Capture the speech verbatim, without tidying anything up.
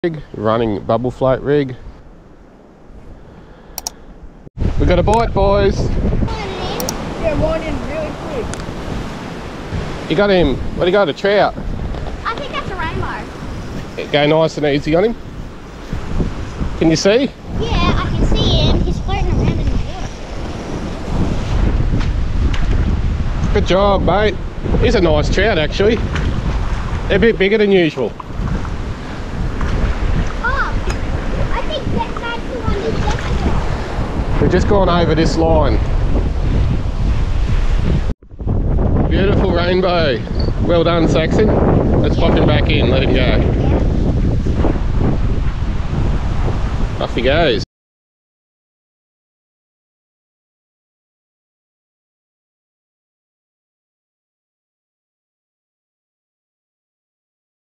rig, running bubble float rig. We got a bite, boys. Yeah, one in really quick. You got him. What do you got? A trout? I think that's a rainbow. Go nice and easy on him. Can you see? Yeah, I can see him. He's floating around in the water. Good job, mate. He's a nice trout, actually. They're a bit bigger than usual. Oh, I think that, that's the one you just saw. We've just gone over this line. Beautiful rainbow. Well done, Saxon. Let's pop him back in, let him go. Off he goes.